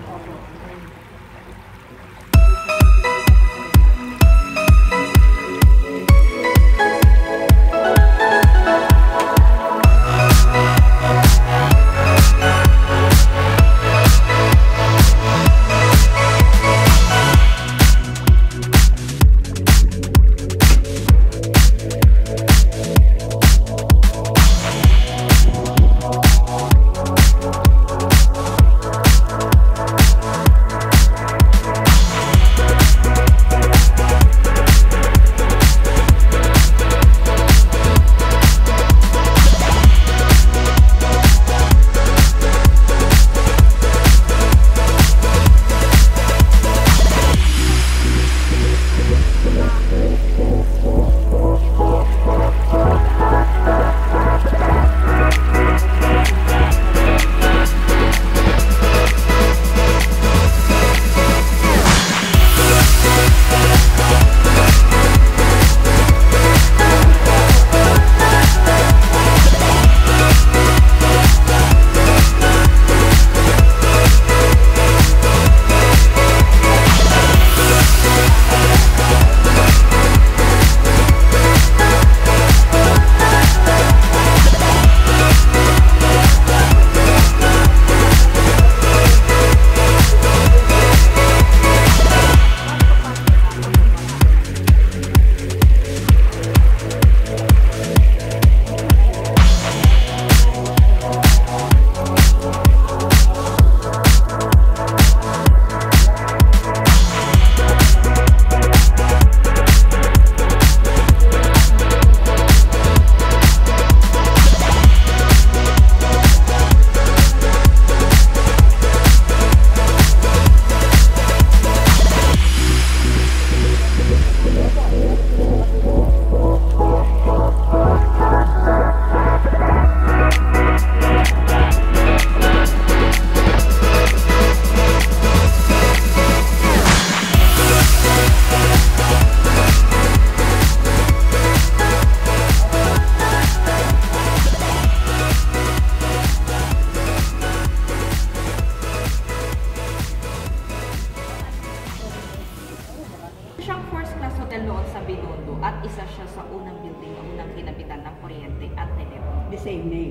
at isa siya sa unang building na unang kinabitan ng kuryente at telepono. The same name.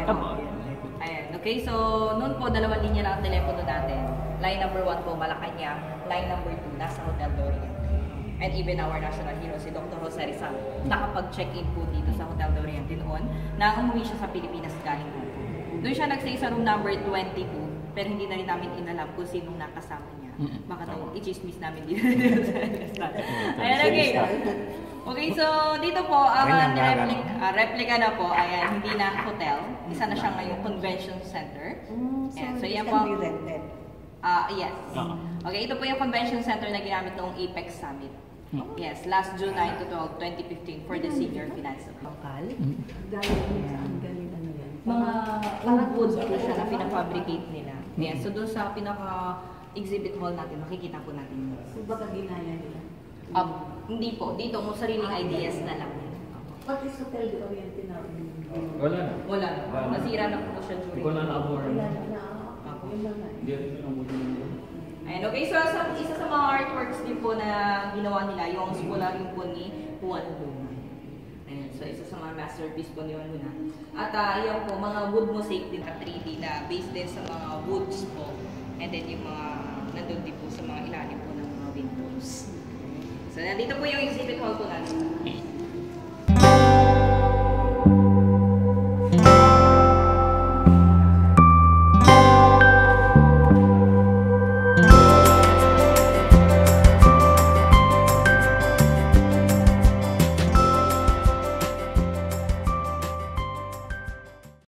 Ayan, okay, so noon po dalawang linya lang ang telepono natin. Line number 1 po Malacanang, line number 2 nasa Hotel Dorian. And even our national hero, si Dr. Jose Rizal, nakapag-check-in po dito sa Hotel Dorian noon na umuwi siya sa Pilipinas galing Hong Kong. Doon siya nag-stay sa room number 22, pero hindi na rin namin inalam kung sinong nakasama niya. Baka daw i-chismis namin dito. Ayan, okay. Okay, so dito po, ang replica na po, ayan, hindi na hotel. Isa na siya ngayong convention center. Ayan, so yan po. Yes. Okay, ito po yung convention center na ginamit noong Apex Summit. Yes, last June 9 to 12, 2015 for the senior finance local. Mga wood po siya na pinafabricate nila. Yes, so doon sa pinaka-exhibit hall natin, makikita po natin yun. So baka ginaya nila? Hindi po. Dito mo sariling ideas na lang. What is Hotel de Oriente na? Wala na. Wala na. Nasira na po siya during. Wala na ako. Wala na. Hindi rin ang buti nila. Ayan, okay. So, isa sa mga artworks din po na ginawa nila, yung scholaryo po ni Juan Luna. Ayan, so isa sa mga masterpiece po ni Juan Luna. At yan po, mga wood mosaic din na 3D na based din sa mga woods po. And then yung mga nandun din po sa mga ilalim po ng mga windows. So, nandito po yung exhibit hall po natin.